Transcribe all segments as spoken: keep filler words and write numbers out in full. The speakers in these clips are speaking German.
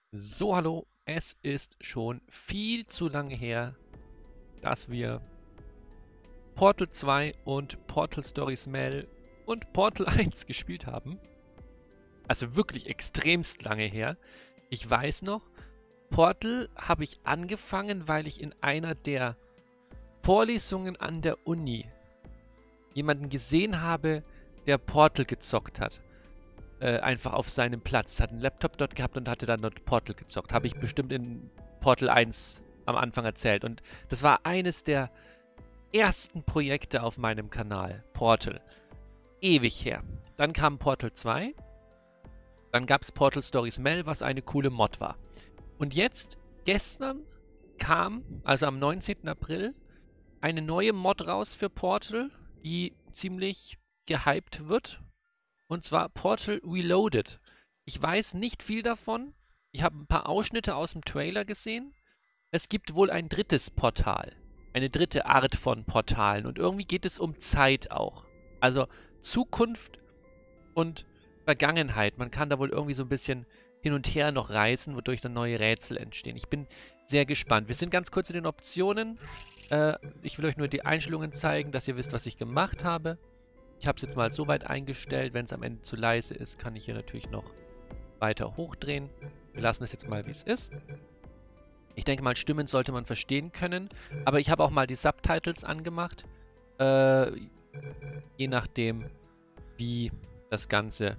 So, hallo. Es ist schon viel zu lange her, dass wir Portal zwei und Portal Stories Mel und Portal eins gespielt haben. Also wirklich extremst lange her. Ich weiß noch, Portal habe ich angefangen, weil ich in einer der Vorlesungen an der Uni jemanden gesehen habe, der Portal gezockt hat. Äh, einfach auf seinem Platz. Hat einen Laptop dort gehabt und hatte dann dort Portal gezockt. Habe ich bestimmt in Portal eins am Anfang erzählt. Und das war eines der ersten Projekte auf meinem Kanal. Portal. Ewig her. Dann kam Portal zwei. Dann gab es Portal Stories Mel, was eine coole Mod war. Und jetzt, gestern, kam, also am neunzehnten April, eine neue Mod raus für Portal, die ziemlich gehypt wird. Und zwar Portal Reloaded. Ich weiß nicht viel davon. Ich habe ein paar Ausschnitte aus dem Trailer gesehen. Es gibt wohl ein drittes Portal. Eine dritte Art von Portalen. Und irgendwie geht es um Zeit auch. Also Zukunft und Vergangenheit. Man kann da wohl irgendwie so ein bisschen hin und her noch reisen, wodurch dann neue Rätsel entstehen. Ich bin sehr gespannt. Wir sind ganz kurz in den Optionen. Äh, ich will euch nur die Einstellungen zeigen, dass ihr wisst, was ich gemacht habe. Ich habe es jetzt mal so weit eingestellt, wenn es am Ende zu leise ist, kann ich hier natürlich noch weiter hochdrehen. Wir lassen es jetzt mal, wie es ist. Ich denke mal, Stimmen sollte man verstehen können, aber ich habe auch mal die Subtitles angemacht, äh, je nachdem, wie das Ganze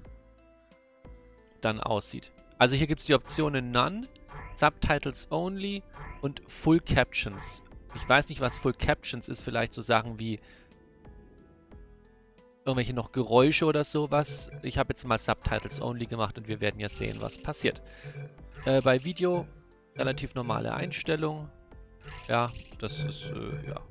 dann aussieht. Also hier gibt es die Optionen None, Subtitles Only und Full Captions. Ich weiß nicht, was Full Captions ist, vielleicht so Sachen wie irgendwelche noch Geräusche oder sowas. Ich habe jetzt mal Subtitles Only gemacht und wir werden ja sehen, was passiert. Äh, bei Video relativ normale Einstellung. Ja, das ist, äh, ja.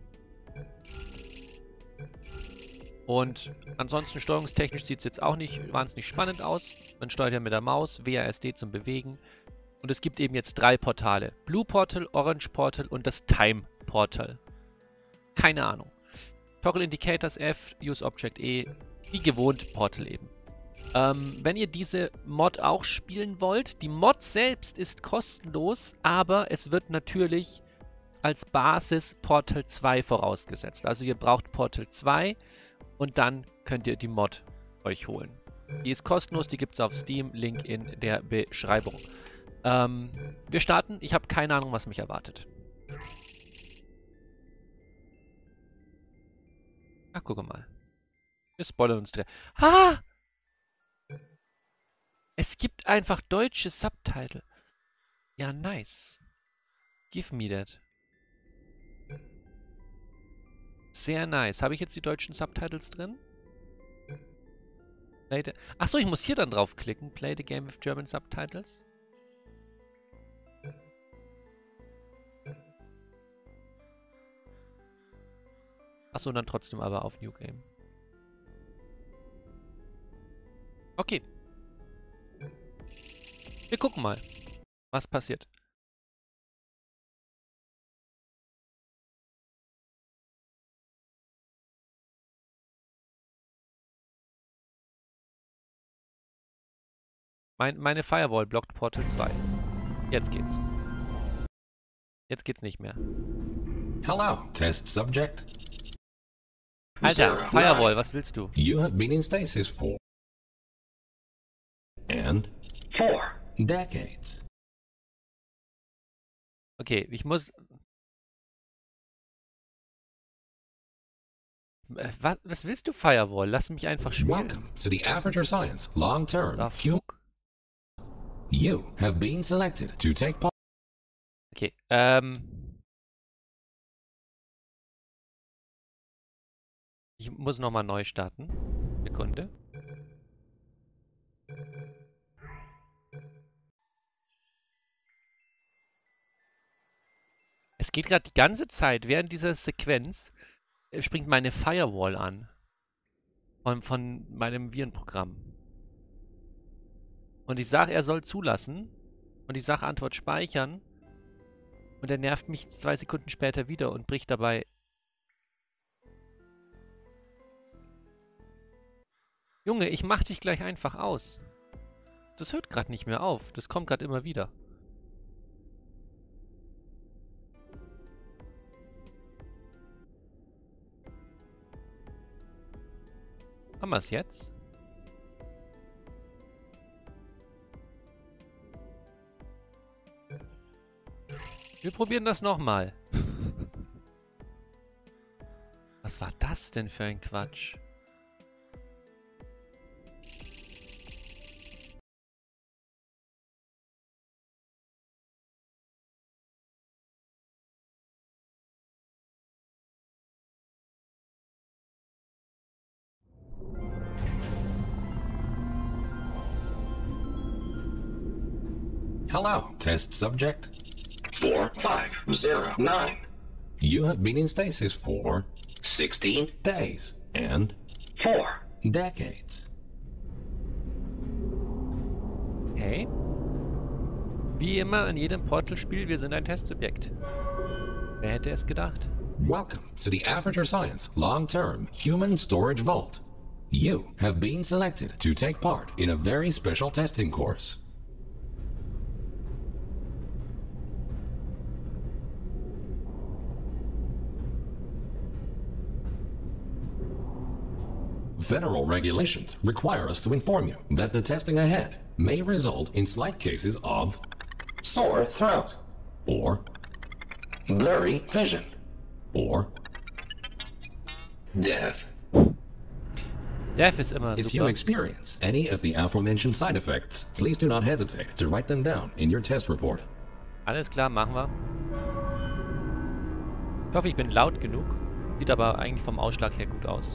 Und ansonsten steuerungstechnisch sieht es jetzt auch nicht wahnsinnig spannend aus. Man steuert ja mit der Maus, W A S D zum Bewegen. Und es gibt eben jetzt drei Portale. Blue Portal, Orange Portal und das Time Portal. Keine Ahnung. Toggle Indicators F, Use Object E, wie gewohnt Portal eben. Ähm, wenn ihr diese Mod auch spielen wollt, die Mod selbst ist kostenlos, aber es wird natürlich als Basis Portal zwei vorausgesetzt. Also ihr braucht Portal zwei und dann könnt ihr die Mod euch holen. Die ist kostenlos, die gibt es auf Steam, Link in der Beschreibung. Ähm, wir starten, ich habe keine Ahnung, was mich erwartet. Ach, guck mal. Wir spoilern uns drin. Ah! Es gibt einfach deutsche Subtitle. Ja, nice. Give me that. Sehr nice. Habe ich jetzt die deutschen Subtitles drin? Achso, ich muss hier dann draufklicken. Play the game with German Subtitles. Achso, und dann trotzdem aber auf New Game. Okay. Wir gucken mal, was passiert. Mein, meine Firewall blockt Portal zwei. Jetzt geht's. Jetzt geht's nicht mehr. Hello, test subject. Alter, Zero, Firewall, nine. was willst du? You have been in stasis for and Four. decades. Okay, ich muss... Äh, Was, was willst du, Firewall? Lass mich einfach spielen. Welcome to the Aperture Science long-term. Da, You, fuck. you have been selected to take part. Okay, ähm... Ich muss nochmal neu starten. Sekunde. Es geht gerade die ganze Zeit, während dieser Sequenz, äh, springt meine Firewall an. Von, von meinem Virenprogramm. Und ich sage, er soll zulassen. Und ich sage, Antwort speichern. Und er nervt mich zwei Sekunden später wieder und bricht dabei. Junge, ich mach dich gleich einfach aus. Das hört gerade nicht mehr auf. Das kommt gerade immer wieder. Haben wir es jetzt? Wir probieren das nochmal. Was war das denn für ein Quatsch? Hello, test subject. Four, five, zero, nine. You have been in stasis for Sixteen, days and four. decades. Okay. Wie immer in jedem Portal-Spiel, wir sind ein Testsubjekt. Wer hätte es gedacht? Welcome to the Aperture Science Long-Term Human Storage Vault. You have been selected to take part in a very special testing course. Federal regulations require us to inform you that the testing ahead may result in slight cases of Sore throat. or Blurry vision. or Deaf. Death ist immer if you super. experience any of the aforementioned side effects, please do not hesitate to write them down in your test report. Alles klar, machen wir. Ich hoffe, ich bin laut genug. Sieht aber eigentlich vom Ausschlag her gut aus.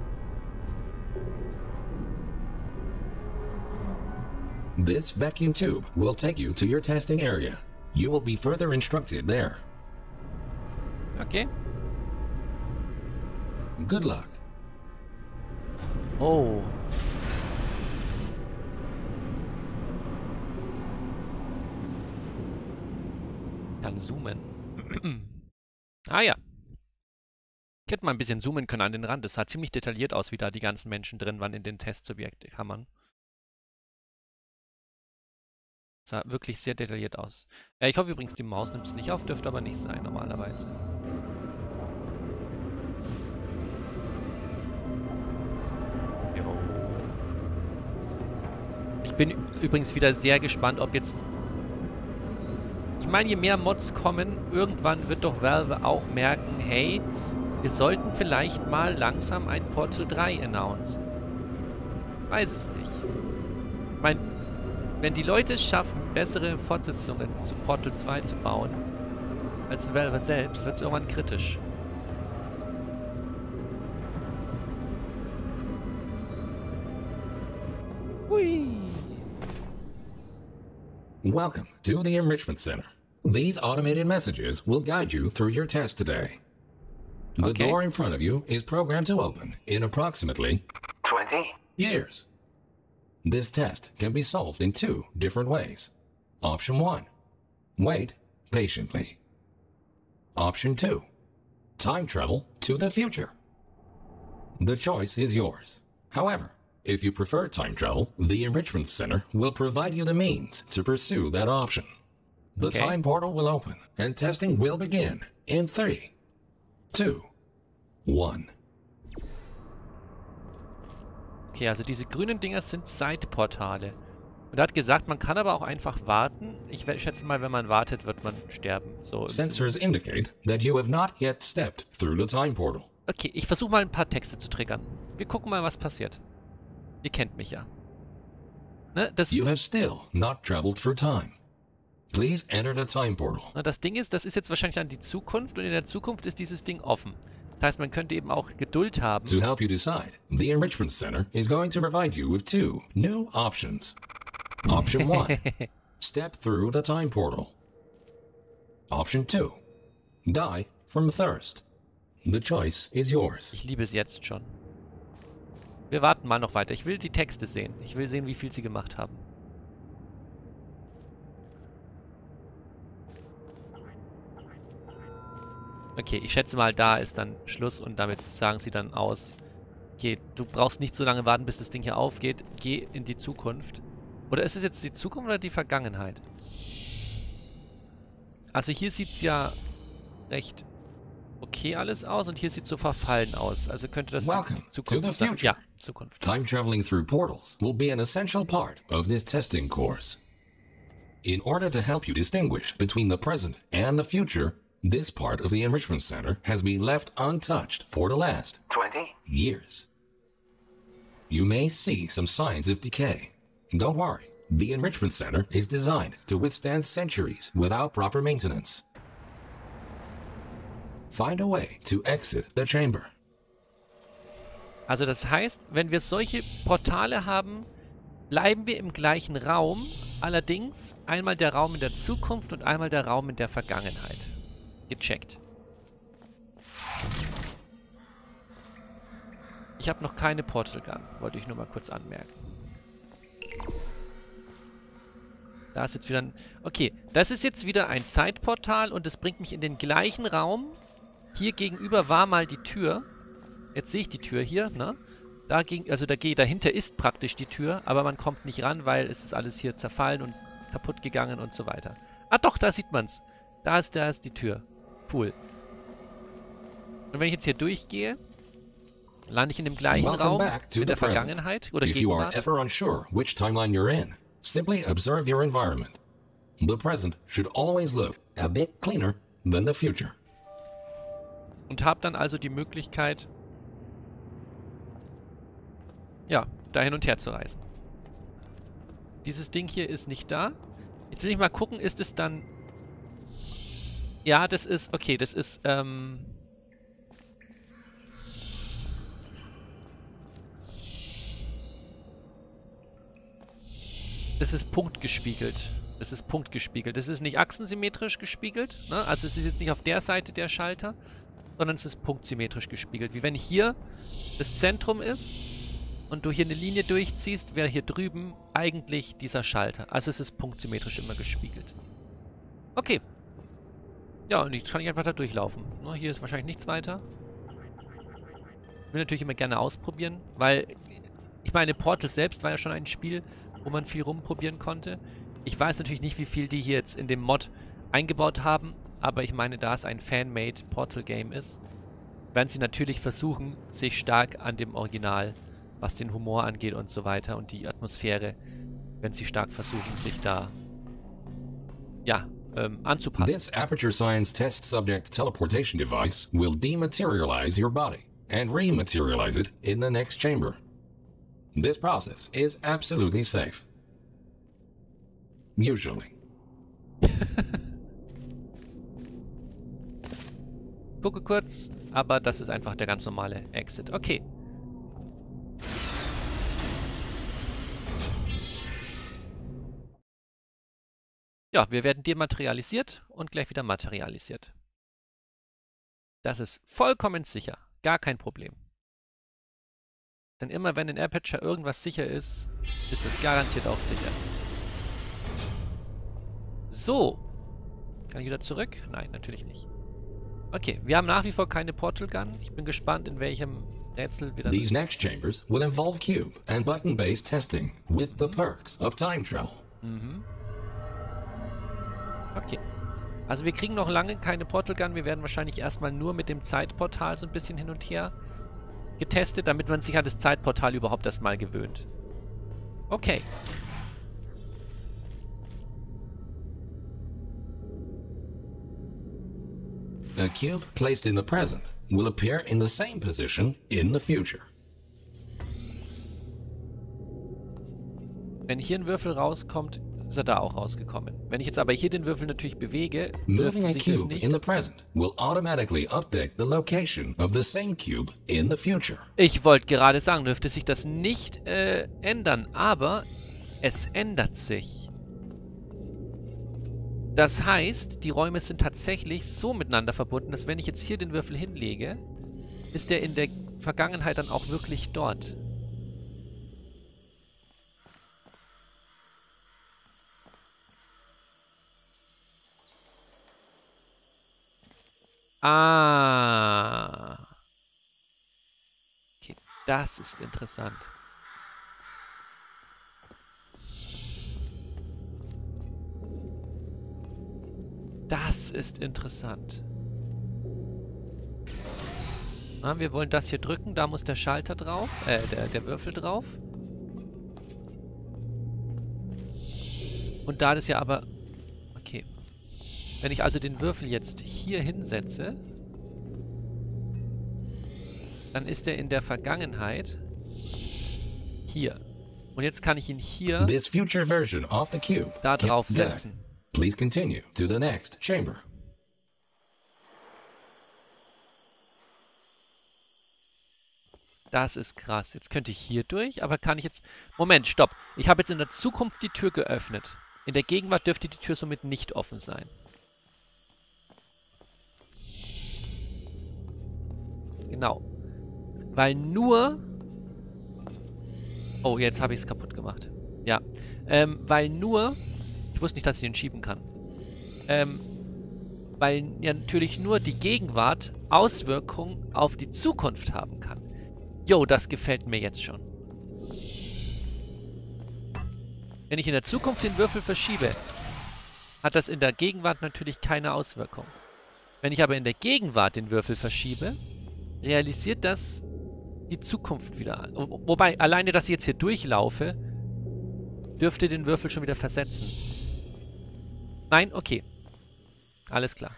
This vacuum tube will take you to your testing area. You will be further instructed there. Okay. Good luck. Oh. Kann zoomen. Ah ja. Ich hätte mal ein bisschen zoomen können an den Rand. Es sah ziemlich detailliert aus, wie da die ganzen Menschen drin waren in den Testsubjektkammern. Sah wirklich sehr detailliert aus. Ja, ich hoffe übrigens, die Maus nimmt es nicht auf, dürfte aber nicht sein normalerweise. Jo. Ich bin übrigens wieder sehr gespannt, ob jetzt... Ich meine, je mehr Mods kommen, irgendwann wird doch Valve auch merken, hey, wir sollten vielleicht mal langsam ein Portal drei announcen. Weiß es nicht. Ich meine, wenn die Leute es schaffen, bessere Fortsetzungen zu Portal zwei zu bauen, als Valve selbst, wird es irgendwann kritisch. Hui. Welcome to the Enrichment Center. These automated messages will guide you through your test today. The Okay. door in front of you is programmed to open in approximately Twenty. years. This test can be solved in two different ways. Option one, wait patiently. Option two, time travel to the future. The choice is yours. However, if you prefer time travel, the Enrichment Center will provide you the means to pursue that option. The Okay. time portal will open and testing will begin in three, two, one. Okay, also diese grünen Dinger sind Side-Portale. Und er hat gesagt, man kann aber auch einfach warten. Ich we- schätze mal, wenn man wartet, wird man sterben. So im Sinne. Sensors indicate that you have not yet stepped through the time portal. Okay, ich versuche mal ein paar Texte zu triggern. Wir gucken mal, was passiert. Ihr kennt mich ja. Ne, das, You have still not traveled through time. Please enter the time portal. na, das Ding ist, das ist jetzt wahrscheinlich dann die Zukunft und in der Zukunft ist dieses Ding offen. Das heißt, man könnte eben auch Geduld haben. To help you decide, the Enrichment Center is going to provide you with two new options. Option one, step through the time portal. Option two, die from thirst. The choice is yours. Ich liebe es jetzt schon. Wir warten mal noch weiter. Ich will die Texte sehen. Ich will sehen, wie viel sie gemacht haben. Okay, ich schätze mal, da ist dann Schluss und damit sagen sie dann aus. Okay, du brauchst nicht so lange warten, bis das Ding hier aufgeht. Geh in die Zukunft. Oder ist es jetzt die Zukunft oder die Vergangenheit? Also hier sieht es ja recht okay alles aus und hier sieht so verfallen aus. Also könnte das Welcome Zukunft to the sein. future. Ja, Zukunft. Time traveling through portals will be an essential part of this testing course. In order to help you distinguish between the present and the future, this part of the Enrichment Center has been left untouched for the last twenty. years. You may see some signs of decay. Don't worry, the Enrichment Center is designed to withstand centuries without proper maintenance. Find a way to exit the chamber. Also das heißt, wenn wir solche Portale haben, bleiben wir im gleichen Raum. Allerdings einmal der Raum in der Zukunft und einmal der Raum in der Vergangenheit. Gecheckt. Ich habe noch keine Portal Gun, wollte ich nur mal kurz anmerken. Da ist jetzt wieder ein... Okay, das ist jetzt wieder ein Zeitportal und es bringt mich in den gleichen Raum. Hier gegenüber war mal die Tür. Jetzt sehe ich die Tür hier, ne? Da ging, also da geht, dahinter ist praktisch die Tür, aber man kommt nicht ran, weil es ist alles hier zerfallen und kaputt gegangen und so weiter. Ah doch, da sieht man's. Da ist, da ist die Tür. Cool. Und wenn ich jetzt hier durchgehe, lande ich in dem gleichen Welcome Raum back to mit der the present. Vergangenheit oder If you are Gegenwart. ever unsure which timeline you're in, simply observe your environment. The present should always look a bit cleaner than the future. Und habe dann also die Möglichkeit, ja, da hin und her zu reisen. Dieses Ding hier ist nicht da. Jetzt will ich mal gucken, ist es dann... Ja, das ist... Okay, das ist... Ähm das ist punktgespiegelt. Das ist punktgespiegelt. Das ist nicht achsensymmetrisch gespiegelt, ne? Also es ist jetzt nicht auf der Seite der Schalter, sondern es ist punktsymmetrisch gespiegelt. Wie wenn hier das Zentrum ist und du hier eine Linie durchziehst, wäre hier drüben eigentlich dieser Schalter. Also es ist punktsymmetrisch immer gespiegelt. Okay. Ja, und jetzt kann ich einfach da durchlaufen. Ne, hier ist wahrscheinlich nichts weiter. Ich will natürlich immer gerne ausprobieren, weil ich meine, Portal selbst war ja schon ein Spiel, wo man viel rumprobieren konnte. Ich weiß natürlich nicht, wie viel die hier jetzt in dem Mod eingebaut haben, aber ich meine, da es ein Fan-made Portal-Game ist, werden sie natürlich versuchen, sich stark an dem Original, was den Humor angeht und so weiter und die Atmosphäre, wenn sie stark versuchen, sich da, ja, ähm, anzupassen. This Aperture Science Test Subject Teleportation Device will dematerialize your body and rematerialize it in the next chamber. This process is absolutely safe. Usually. Gucke kurz, aber das ist einfach der ganz normale Exit. Okay. Ja, wir werden dematerialisiert und gleich wieder materialisiert. Das ist vollkommen sicher. Gar kein Problem. Denn immer wenn in Aperture irgendwas sicher ist, ist es garantiert auch sicher. So. Kann ich wieder zurück? Nein, natürlich nicht. Okay, wir haben nach wie vor keine Portal Gun. Ich bin gespannt, in welchem Rätsel wir das... These next chambers will involve cube and button-based testing with the perks of time travel. Mhm. Okay. Also wir kriegen noch lange keine Portal Gun. Wir werden wahrscheinlich erstmal nur mit dem Zeitportal so ein bisschen hin und her getestet, damit man sich an das Zeitportal überhaupt erstmal gewöhnt. Okay. A cube placed in the present will appear in the same position in the future. Wenn hier ein Würfel rauskommt, ist er da auch rausgekommen. Wenn ich jetzt aber hier den Würfel natürlich bewege, Moving a dürfte sich es cube nicht... in the present will automatically update the location of the same cube in the future. Ich wollte gerade sagen, dürfte sich das nicht äh, ändern, aber es ändert sich. Das heißt, die Räume sind tatsächlich so miteinander verbunden, dass wenn ich jetzt hier den Würfel hinlege, ist der in der Vergangenheit dann auch wirklich dort. Ah. Okay, das ist interessant. Das ist interessant. Na, wir wollen das hier drücken. Da muss der Schalter drauf. Äh, der, der Würfel drauf. Und da das ja aber... Okay. Wenn ich also den Würfel jetzt hier hinsetze, dann ist er in der Vergangenheit hier. Und jetzt kann ich ihn hier This future version of the cube da can- drauf there. setzen. Please continue to the next chamber. Das ist krass. Jetzt könnte ich hier durch, aber kann ich jetzt... Moment, stopp. Ich habe jetzt in der Zukunft die Tür geöffnet. In der Gegenwart dürfte die Tür somit nicht offen sein. Genau. Weil nur... Oh, jetzt habe ich es kaputt gemacht. Ja. Ähm, weil nur... Ich wusste nicht, dass ich den schieben kann. Ähm, weil ja natürlich nur die Gegenwart Auswirkungen auf die Zukunft haben kann. Jo, das gefällt mir jetzt schon. Wenn ich in der Zukunft den Würfel verschiebe, hat das in der Gegenwart natürlich keine Auswirkung. Wenn ich aber in der Gegenwart den Würfel verschiebe, realisiert das die Zukunft wieder. Wobei, alleine, dass ich jetzt hier durchlaufe, dürfte den Würfel schon wieder versetzen. Nein? Okay. Alles klar.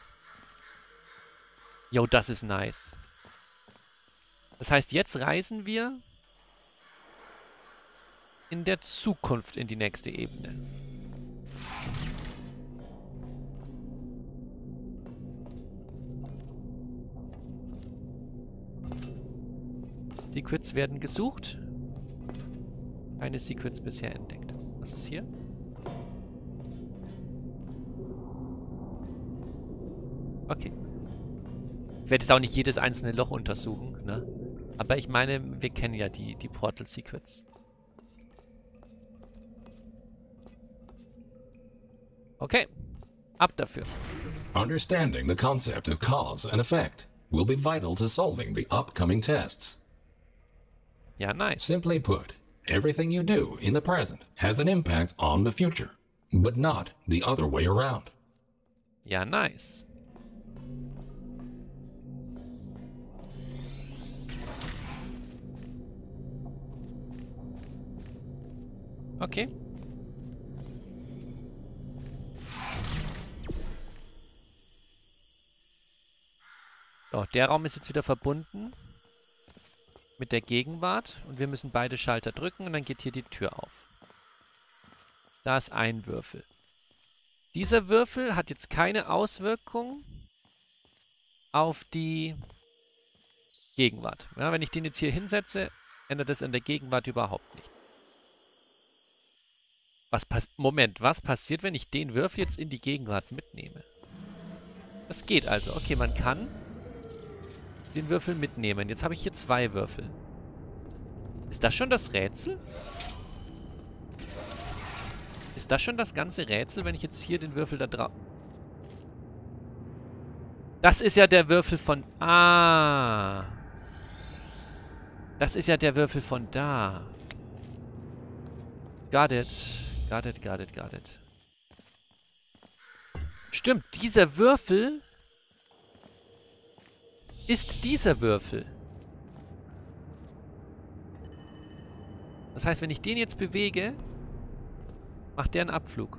Jo, das ist nice. Das heißt, jetzt reisen wir in der Zukunft in die nächste Ebene. Secrets werden gesucht. Keine Secrets bisher entdeckt. Was ist hier? Okay. Ich werde jetzt auch nicht jedes einzelne Loch untersuchen, ne? Aber ich meine, wir kennen ja die, die Portal Secrets. Okay. Ab dafür. Understanding the concept of cause and effect will be vital to solving the upcoming tests. Ja, nice. Simply put, everything you do in the present has an impact on the future, but not the other way around. Ja, nice. Okay. So, der Raum ist jetzt wieder verbunden mit der Gegenwart und wir müssen beide Schalter drücken und dann geht hier die Tür auf. Da ist ein Würfel. Dieser Würfel hat jetzt keine Auswirkung auf die Gegenwart. Ja, wenn ich den jetzt hier hinsetze, ändert das in der Gegenwart überhaupt nicht. Was pass- Moment, was passiert, wenn ich den Würfel jetzt in die Gegenwart mitnehme? Das geht also. Okay, man kann den Würfel mitnehmen. Jetzt habe ich hier zwei Würfel. Ist das schon das Rätsel? Ist das schon das ganze Rätsel, wenn ich jetzt hier den Würfel da drauf... Das ist ja der Würfel von... Ah. Das ist ja der Würfel von da. Got it. Got it, got it, got it. Stimmt, dieser Würfel ist dieser Würfel. Das heißt, wenn ich den jetzt bewege, macht der einen Abflug.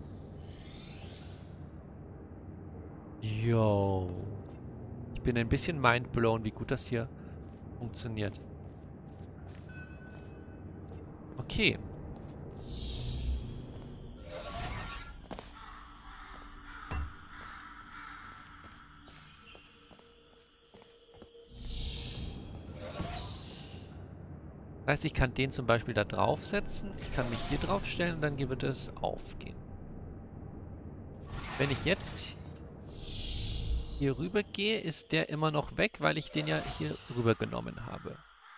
Yo. Ich bin ein bisschen mindblown, wie gut das hier funktioniert. Okay. Das heißt, ich kann den zum Beispiel da draufsetzen. Ich kann mich hier draufstellen und dann wird es aufgehen. Wenn ich jetzt hier rüber gehe, ist der immer noch weg, weil ich den ja hier rüber genommen habe.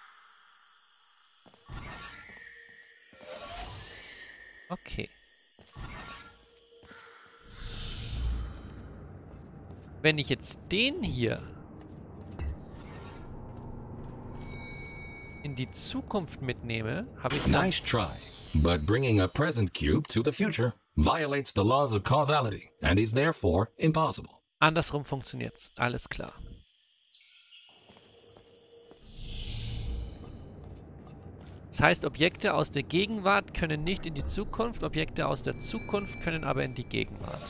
Okay. Wenn ich jetzt den hier in die Zukunft mitnehme, habe ich... Nice try, but bringing a present cube to the future violates the laws of causality and is therefore impossible. Andersrum funktioniert's. Alles klar. Das heißt, Objekte aus der Gegenwart können nicht in die Zukunft, Objekte aus der Zukunft können aber in die Gegenwart.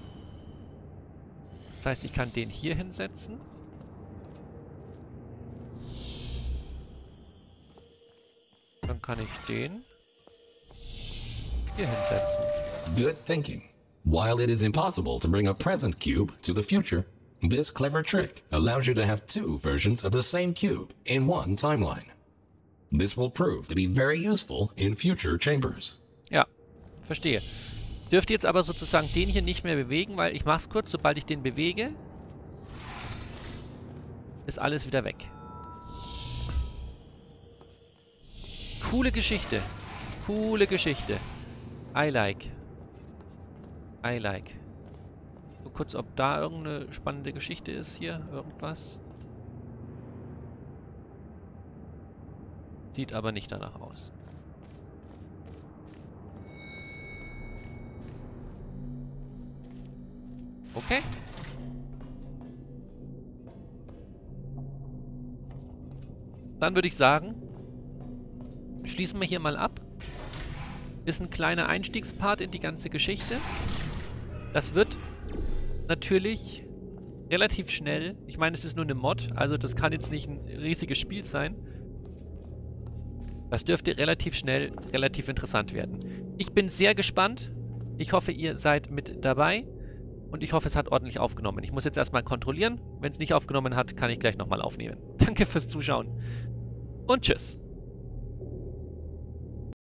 Das heißt, ich kann den hier hinsetzen. Dann kann ich den hier hinsetzen. Good thinking. While it is impossible to bring a present cube to the future, this clever trick allows you to have two versions of the same cube in one timeline. This will prove to be very useful in future chambers. Ja, verstehe. Dürfte jetzt aber sozusagen den hier nicht mehr bewegen, weil ich mache es kurz, sobald ich den bewege, ist alles wieder weg. Coole Geschichte. Coole Geschichte. I like. I like. So kurz, ob da irgendeine spannende Geschichte ist hier. Irgendwas. Sieht aber nicht danach aus. Okay. Dann würde ich sagen, schließen wir hier mal ab. Ist ein kleiner Einstiegspart in die ganze Geschichte. Das wird natürlich relativ schnell. Ich meine, es ist nur eine Mod, also das kann jetzt nicht ein riesiges Spiel sein. Das dürfte relativ schnell, relativ interessant werden. Ich bin sehr gespannt. Ich hoffe, ihr seid mit dabei. Und ich hoffe, es hat ordentlich aufgenommen. Ich muss jetzt erstmal kontrollieren. Wenn es nicht aufgenommen hat, kann ich gleich nochmal aufnehmen. Danke fürs Zuschauen. Und tschüss.